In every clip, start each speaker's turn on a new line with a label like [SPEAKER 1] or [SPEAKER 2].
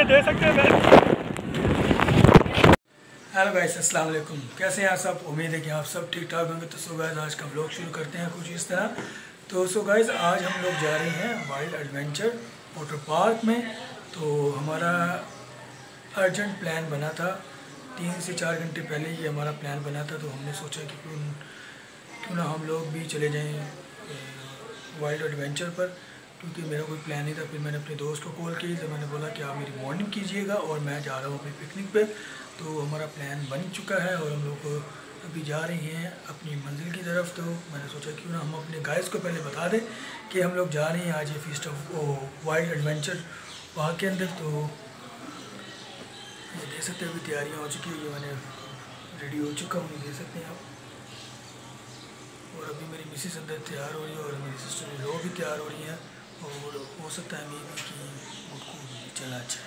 [SPEAKER 1] दे सकते हैं। Hello guys, अस्सलाम वालेकुम। कैसे हैं आप सब? उम्मीद है कि आप सब ठीक ठाक होंगे। तो सो गाइस आज का व्लॉग शुरू करते हैं कुछ इस तरह। तो सो गाइस आज हम लोग जा रहे हैं वाइल्ड एडवेंचर वाटर पार्क में। तो हमारा अर्जेंट प्लान बना था, 3 से 4 घंटे पहले ही हमारा प्लान बना था। तो हमने सोचा कि क्यों ना हम लोग भी चले जाएं वाइल्ड एडवेंचर पर, क्योंकि मेरा कोई प्लान नहीं था। फिर मैंने अपने दोस्त को कॉल की, तो मैंने बोला कि आप मेरी मॉर्निंग कीजिएगा और मैं जा रहा हूँ अपनी पिकनिक पे। तो हमारा प्लान बन चुका है और हम लोग अभी जा रहे हैं अपनी मंजिल की तरफ। तो मैंने सोचा क्यों ना हम अपने गाइस को पहले बता दें कि हम लोग जा रहे हैं आज ये feast of wild adventure park के अंदर। तो ये देख सकते हैं अभी तैयारियाँ हो चुकी है, ये मैंने रेडी हो चुका हूँ, देख सकते हैं आप। और अभी मेरी मिसेस अंदर तैयार हो रही है और मेरी सिस्टर लो भी तैयार हो रही है। और हो सकता है मे भी कि उनको चला अच्छा।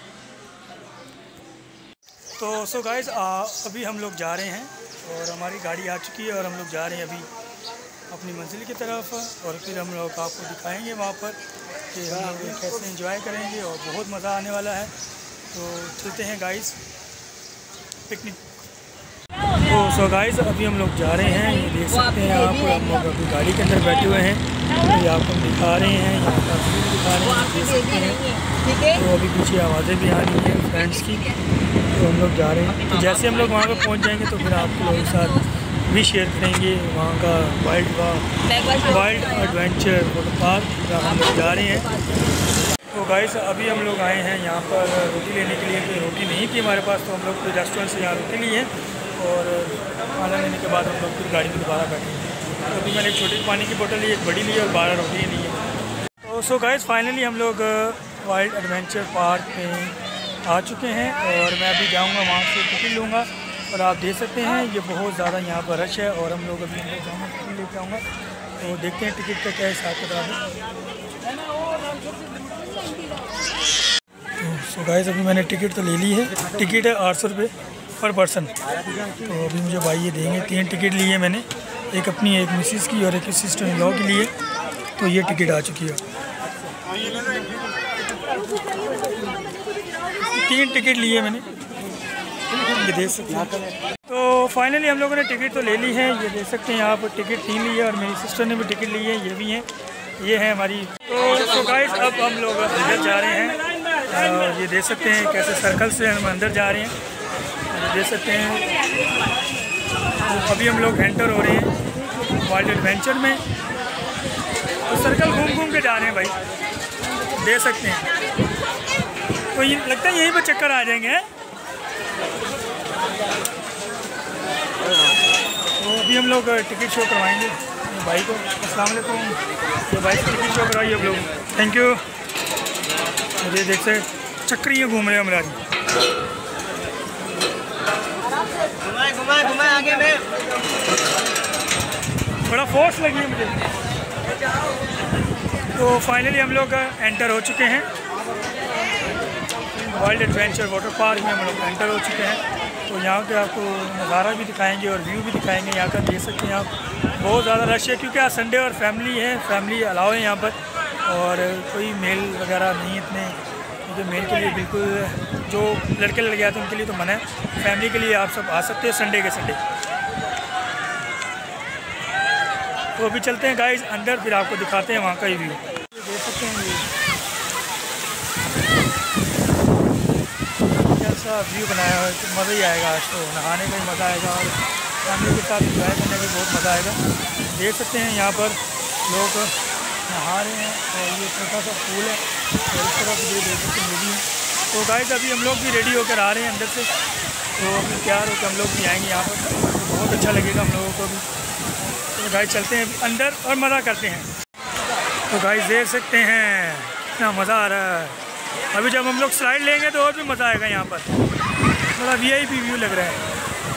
[SPEAKER 1] तो सो गाइस अभी हम लोग जा रहे हैं और हमारी गाड़ी आ चुकी है और हम लोग जा रहे हैं अभी अपनी मंजिल की तरफ। और फिर हम लोग आपको दिखाएंगे वहाँ पर कि हम लोग कैसे एंजॉय करेंगे और बहुत मज़ा आने वाला है। तो चलते हैं गाइस पिकनिक। तो सो गाइस अभी हम लोग जा रहे हैं, ये देख सकते हैं आप। हम लोग अभी गाड़ी के अंदर बैठे हुए हैं, तो ये आपको दिखा रहे हैं, यहाँ का व्यू दिखा रहे हैं, देख सकते हैं। तो अभी पीछे आवाज़ें भी आ रही हैं फ्रेंड्स की। तो हम लोग जा रहे हैं, तो जैसे हम लोग वहाँ पर पहुँच जाएंगे तो फिर आप लोगों के साथ भी शेयर करेंगे वहाँ का वाइल्ड एडवेंचर वाटर पार्क जहाँ हम लोग जा रहे हैं। तो गाइस अभी हम लोग आए हैं यहाँ पर रोटी लेने के लिए। कोई रोटी नहीं थी हमारे पास, तो हम लोग कोई रेस्टोरेंट से यहाँ रोटी ली है और खाना लेने के बाद हम लोग फिर गाड़ी में दोबारा बैठे। तो अभी मैंने एक छोटी पानी की बोतल ली, एक बड़ी ली और 12 रोटियाँ ली है। तो सो गाइस फाइनली हम लोग वाइल्ड एडवेंचर पार्क में आ चुके हैं और मैं अभी जाऊंगा वहाँ से टिकट लूँगा। और आप देख सकते हैं ये बहुत ज़्यादा यहाँ पर रश है और हम लोग अभी अंदर जाऊँगा टिकट लेके आऊँगा। तो देखते हैं टिकट का क्या हिसाब किताब है। तो गाइस अभी मैंने टिकट तो ले ली है, टिकट है 800 रुपये पर पर्सन। तो अभी मुझे भाई ये देंगे। 3 टिकट लिए मैंने, एक अपनी, एक मिसिस की और एक सिस्टर इन लॉ के लिए। तो ये टिकट आ चुकी है, 3 टिकट लिए मैंने, ये देख सकते हैं। तो फाइनली हम लोगों ने टिकट तो ले ली है, ये देख सकते हैं आप। टिकट 3 ली है और मेरी सिस्टर ने भी टिकट ली है, ये भी हैं, ये है हमारी। तो गाइस अब हम लोग अंदर जा रहे हैं। ये देख सकते हैं कैसे सर्कल से हम अंदर जा रहे हैं, ये देख सकते हैं। तो अभी हम लोग एंटर हो रहे हैं वाइल्ड एडवेंचर में। तो सर्कल घूम घूम के जा रहे हैं भाई, देख सकते हैं। तो ये लगता है यहीं पर चक्कर आ जाएंगे। तो अभी हम लोग टिकट शो करवाएंगे भाई को। अस्सलाम वालेकुम। ये भाई को टिकट शो करवाइए आप लोग, थैंक यू। मुझे देख से चक्कर ही घूम रहे हैं हमारा। घुमाए आगे में, बड़ा फोर्स लगी है मुझे। तो फाइनली हम लोग एंटर हो चुके हैं वाइल्ड एडवेंचर वाटर पार्क में। हम लोग एंटर हो चुके हैं। तो यहाँ के आपको नज़ारा भी दिखाएंगे और व्यू भी दिखाएंगे यहाँ का, देख सकते हैं आप। बहुत ज़्यादा रश है क्योंकि आज संडे और फैमिली है, फैमिली अलाउ है यहाँ पर। और कोई मेल वगैरह नहीं इतने, क्योंकि मेल के लिए बिल्कुल, जो लड़के लड़के आते हैं उनके लिए तो मना है। फैमिली के लिए आप सब आ सकते हैं संडे के संडे। तो अभी चलते हैं गाइस अंदर, फिर आपको दिखाते हैं वहाँ का ही व्यू। देख सकते हैं ये कैसा व्यू बनाया है, तो मज़ा ही आएगा। आज तो नहाने का ही मज़ा आएगा और फैमिली के साथ इंजॉय करने का बहुत मज़ा आएगा। देख सकते हैं यहाँ पर लोग नहा रहे हैं और ये छोटा सा पूल है और इस तरफ ये देख सकते हैं नदी है। तो गाइस अभी हम लोग भी रेडी होकर आ रहे हैं अंदर से। तो अभी तैयार होकर हम लोग भी आएंगे यहाँ पर, तो बहुत अच्छा लगेगा हम लोगों को भी। तो गाइस चलते हैं अंदर और मज़ा करते हैं। तो गाइस देख सकते हैं कितना मज़ा आ रहा है। अभी जब हम लोग स्लाइड लेंगे तो और भी मज़ा आएगा यहाँ पर, थोड़ा VIP व्यू लग रहा है।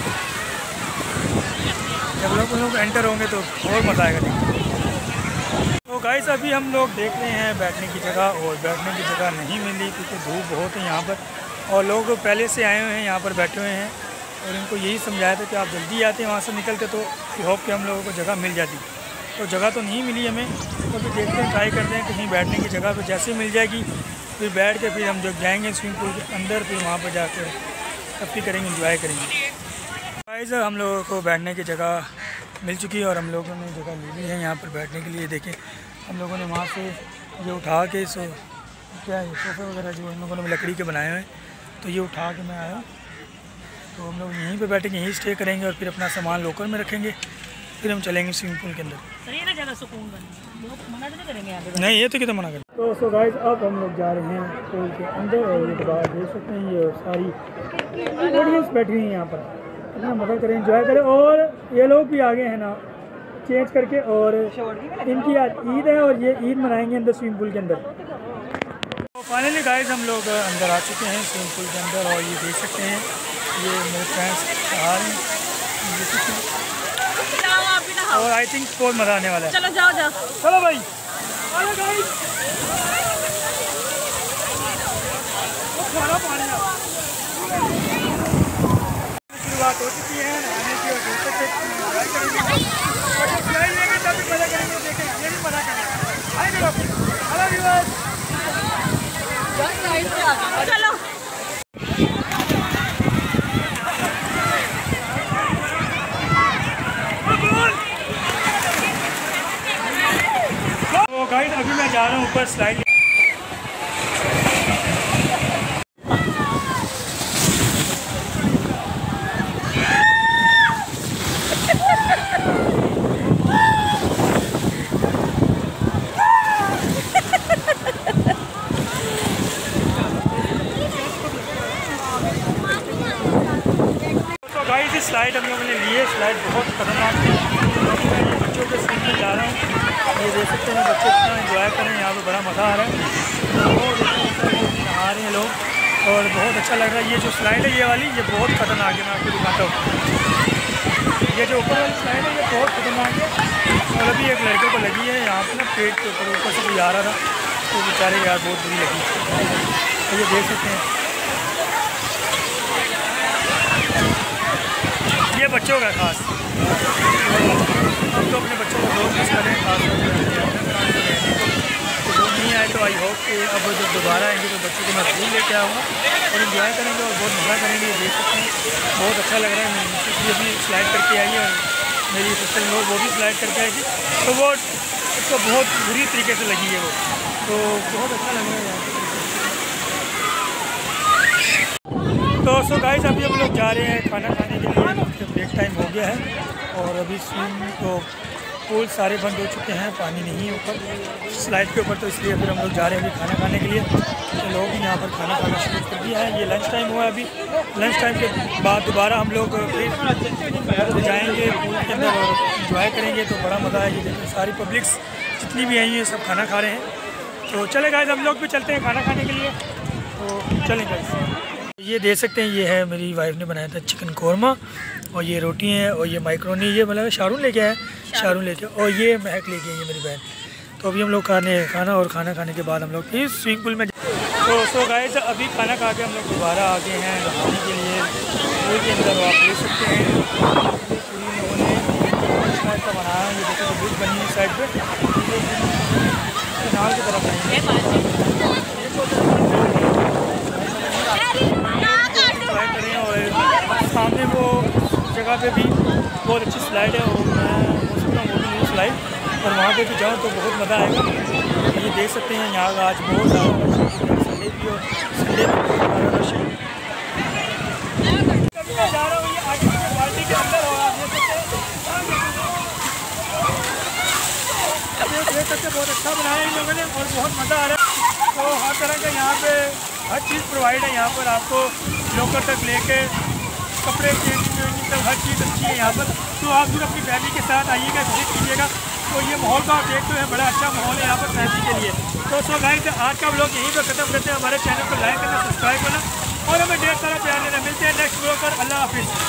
[SPEAKER 1] जब हम लोग एंटर होंगे तो और मज़ा आएगा। तो गाइस अभी हम लोग देख रहे हैं बैठने की जगह, और बैठने की जगह नहीं मिली क्योंकि धूप बहुत है यहाँ पर और लोग पहले से आए हुए हैं यहाँ पर बैठे हुए हैं। और इनको यही समझाया था कि आप जल्दी आते हैं वहाँ से निकलते तो होप कि हम लोगों को जगह मिल जाती। तो जगह तो नहीं मिली हमें, तो अभी देखते हैं, ट्राई करते हैं कहीं बैठने की जगह पे जैसे मिल जाएगी फिर बैठ के फिर हम जब जाएंगे स्विमिंग पूल के अंदर, फिर वहाँ पर जाकर तफरी करेंगे, इंजॉय करेंगे। गाइस हम लोगों को बैठने की जगह मिल चुकी है और हम लोगों ने जगह ले ली है यहाँ पर बैठने के लिए। देखें हम लोगों ने वहाँ से ये उठा के क्या है सोफ़े वगैरह जो हम लोगों ने लकड़ी के बनाए हुए हैं, तो ये उठा के मैं आया। तो हम लोग यहीं पे बैठेंगे, यहीं स्टे करेंगे और फिर अपना सामान लोकर में रखेंगे, फिर हम चलेंगे स्विमिंग पूल के अंदर।
[SPEAKER 2] सही है ना, जगह सुकून बनी, लोग मना तो नहीं करेंगे यहाँ पे?
[SPEAKER 1] नहीं, ये तो कितना मना करें। तो सो गाइस अब हम लोग जा रहे हैं पूल के अंदर और ये बाहर देख सकते हैं ये सारी ऑडियंस बैठी हुई है यहाँ पर। इतना मजा करें, इंजॉय करें। और ये लोग भी आगे हैं ना चेंज करके, और इनकी आज ईद है और ये ईद मनाएंगे अंदर स्विमिंग पूल के अंदर। तो फाइनली गाइस हम लोग अंदर आ चुके हैं स्विमिंग पूल के अंदर और ये देख सकते हैं ये मेरे फ्रेंड्स आ रहे हैं और आई थिंक बहुत मज़ा आने वाला है।
[SPEAKER 2] चलो जाओ जाओ,
[SPEAKER 1] चलो भाई, चलो गाइस। शुरुआत हो चुकी है नहाने की और दूसरे तभी मजा करेंगे। देखें ये भी मजा करेंगे। आएंगे हेलो व्यूअर्स,
[SPEAKER 2] चलो
[SPEAKER 1] तो गाइस अभी मैं जा रहा हूँ ऊपर स्लाइड। स्लाइड हम लोगों ने लिए, स्लाइड बहुत खतरनाक है। बच्चों के साथ में जा रहा हूँ, ये देख सकते हैं बच्चे कितना एंजॉय करें, यहाँ पे बड़ा मज़ा आ रहा है। नहा रहे हैं लोग और बहुत अच्छा लग रहा है। ये जो स्लाइड है ये वाली, ये बहुत खतरनाक है, मैं आपको दिखाता हूँ। ये जो ऊपर वाली स्लाइड है ये बहुत खतरनाक है और अभी एक लड़के को लगी है यहाँ पर ना पेट के ऊपर से कोई आ रहा था, तो बेचारे यार बहुत बुरी लगी। तो ये देख सकते हैं ये बच्चों का खास, हम तो अपने बच्चों को बहुत मिस करें खास तो वो नहीं आए तो आई होप कि अब जब दोबारा आएंगे तो बच्चों को मैं ज़रूर लेके आऊँगा और इन्जॉय करेंगे और बहुत मज़ा करेंगे। ये देख सकते हैं बहुत अच्छा लग रहा है। मेरी मिसेस भी स्लाइड करके आई है और मेरी सिस्टर लोग वो भी स्लाइड करके आएगी, तो वो उसको बहुत बुरी तरीके से लगी है वो, तो बहुत अच्छा लग रहा है यहाँ। तो सो गाइस अभी हम लोग जा रहे हैं खाना खाने के लिए, ब्रेक टाइम हो गया है और अभी स्विमिंग तो पूल सारे बंद हो चुके हैं, पानी नहीं है ऊपर स्लाइड के ऊपर, तो इसलिए फिर हम लोग जा रहे हैं अभी खाना खाने के लिए। तो लोग यहाँ पर खाना खाना शुरू कर दिया है। ये लंच टाइम हुआ है, अभी लंच टाइम के बाद दोबारा हम लोग फिर जाएंगे पूल के अंदर और इंजॉय करेंगे, तो बड़ा मज़ा आएगी। देखिए सारी पब्लिक्स जितनी भी आई है सब खाना खा रहे हैं। तो चले गाइस हम लोग भी चलते हैं खाना खाने के लिए, तो चलें गाइस। ये देख सकते हैं ये है मेरी वाइफ ने बनाया था चिकन कौरमा और ये रोटी है और ये माइक्रोनी, ये मतलब शारून लेके आया, शारून लेके, और ये महक लेके आई है मेरी बहन। तो अभी हम लोग खाने खाना और खाना खाने के बाद हम लोग फिर स्विमिंग पूल में तो सो गाइस अभी खाना खा के हम लोग दोबारा आ गए हैं नहाने के लिए पूल के अंदर। आप देख सकते हैं पूरी लोगों ने का बनाया, ये देखो ब्रिज बनी है साइड पे किनार की तरफ करें और सामने वो जगह पे भी बहुत अच्छी स्लाइड है और मैं हो सकता हूँ वो भी नहीं स्लाइड, और वहाँ पे भी जाऊँ तो बहुत मज़ा आएगा। ये देख सकते हैं यहाँ आज बहुत ज़्यादा संडे भी और संडे में बहुत ज़्यादा रश है। मैं जा रहा हूँ ये आगे की पार्टी के अंदर और आप देख सकते बहुत अच्छा बनाया इन लोगों ने और बहुत मज़ा आ रहा है। तो हर तरह का यहाँ पे हर चीज़ प्रोवाइड है यहाँ पर, आपको लोकर तक लेके कपड़े चेंजिंग तक हर चीज़ अच्छी है यहाँ पर। तो आप फिर अपनी फैमिली के साथ आइएगा, विजिट कीजिएगा। तो ये माहौल का आप देखते हैं बड़ा अच्छा माहौल है यहाँ पर फैमिली के लिए। तो सो गाइस आज का व्लॉग यहीं पर ख़त्म करते हैं। हमारे चैनल को लाइक करना, सब्सक्राइब करना और हमें ढेर सारा प्यार देना। मिलते हैं नेक्स्ट व्लॉग पर। अल्लाह हाफिज़।